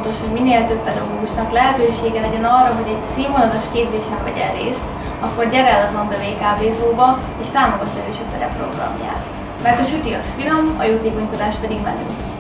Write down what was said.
fontos, hogy minél több pedagógusnak lehetősége legyen arra, hogy egy színvonalas képzésen vegyen részt, akkor gyere el az On The Way kávézóba, és támogass a Hősök tere programját. Mert a süti az finom, a jótékonykodás pedig menő.